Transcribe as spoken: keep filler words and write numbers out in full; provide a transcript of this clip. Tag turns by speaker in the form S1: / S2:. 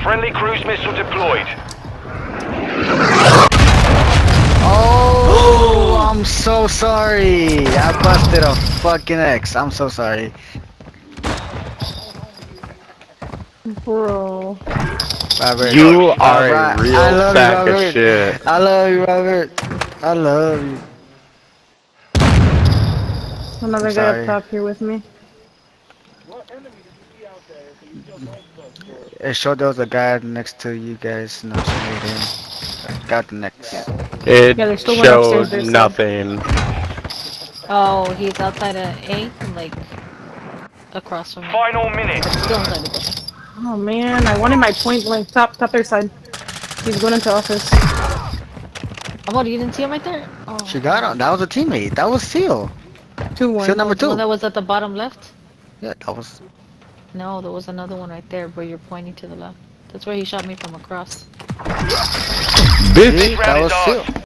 S1: Friendly cruise missile deployed.
S2: Oh, I'm so sorry. I busted a fucking X. I'm so sorry.
S3: Bro.
S2: Robert.
S4: You are
S2: Robert.
S4: a real
S2: I love you,
S4: sack of
S2: Robert.
S4: shit.
S2: I love you, Robert. I love you.
S3: Another
S2: I'm
S3: guy up
S2: sorry.
S3: top here with me.
S2: It showed there was a guy next to you guys. No, she made him. Got the next.
S3: Yeah.
S4: It
S3: Yeah, there's still one upstairs
S4: showed
S3: there, so-
S4: nothing.
S5: Oh, he's outside of A, like across from me.
S1: Final minute.
S5: Still inside the building.
S3: Oh man, I wanted my point blank top, top third side. He's going into office.
S5: Oh, what, you didn't see him right there? Oh.
S2: She got him. That was a teammate. That was Seal.
S3: two one.
S2: Seal number
S5: The one
S2: two.
S5: that was at the bottom left?
S2: Yeah, that was.
S5: No, there was another one right there where you're pointing to the left. That's where he shot me from across.
S4: Bitch!
S2: See, that
S1: round
S2: was
S1: is
S2: Seal.
S1: ours.